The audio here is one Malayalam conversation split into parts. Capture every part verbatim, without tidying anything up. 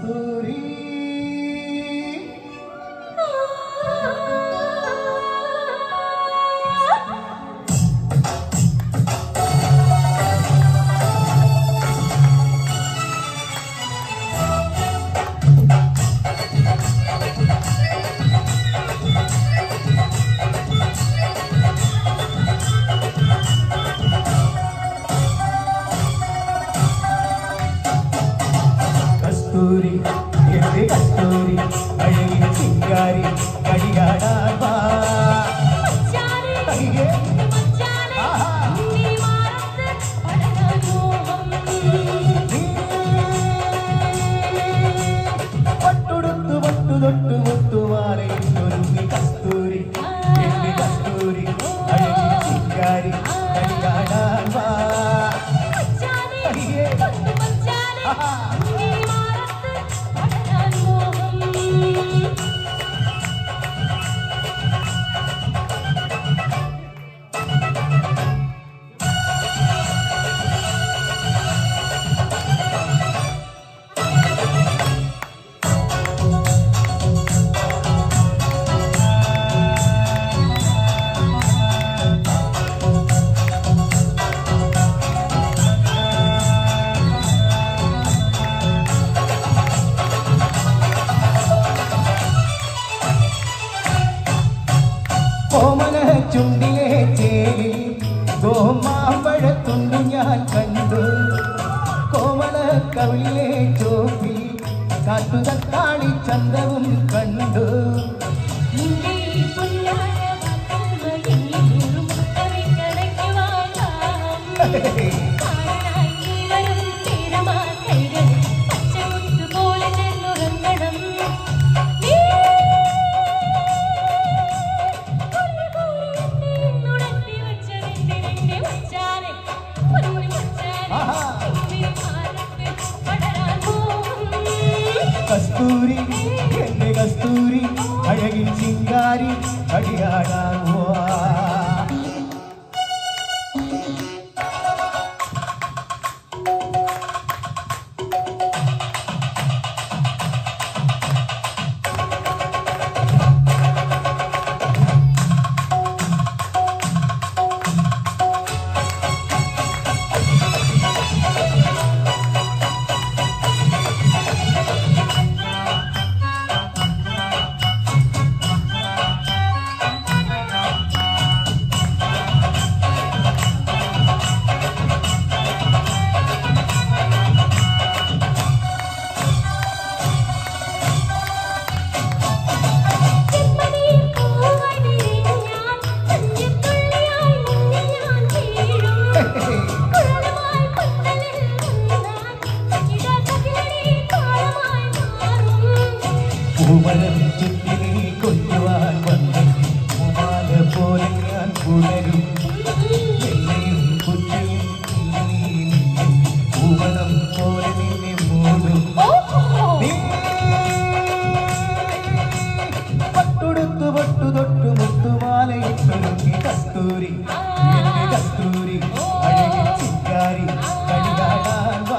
കസ്തൂരി കസ്തൂരി എന്റെ കസ്തൂരി അഴകിൻ ചിങ്കാരി കളിയാടാൻ വാ പട്ടുടുത്തു പട്ടു തൊട്ടു മുത്തുമാലയിട്ടൊരുങ്ങി കസ്തൂരി എന്റെ കസ്തൂരി അഴകിൻ ചിങ്കാരി കളിയാടാൻ വാ കോമല ചുണ്ടിലെ ചേരി ഗോമാമ്പഴത്തുണ്ടു ഞാൻ കണ്ടു കോമല കവിളിലെ ചോപ്പിൽ കാട്ടുതക്കാളി ചന്തവും കണ്ടു കസ്തൂരി എന്റെ കസ്തൂരി അഴകിൻ ചിങ്കാരി കളിയാടാൻ വാ പൂമരം ചുറ്റിനെ കൊല്ലുവാൻ വന്ന് പൂമാല പോലെ ഞാൻ പുലരും എന്നെയും കുറ്റിയും പൂമണം പോലെ നിന്നെ മൂടും പട്ടുടുത്തു പട്ടു തൊട്ടു മുത്തുമാലയിട്ടൊരുങ്ങി കസ്തൂരി എന്റെ കസ്തൂരി അഴകിൻ ചിങ്കാരി കളിയാടാൻ വാ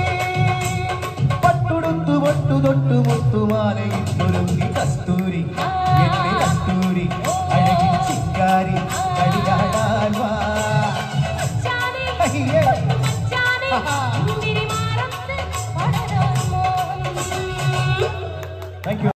പട്ടുടുത്തു പട്ടു തൊട്ടു മുത്തുമാലയിട്ടൊരുങ്ങി കസ്തൂരി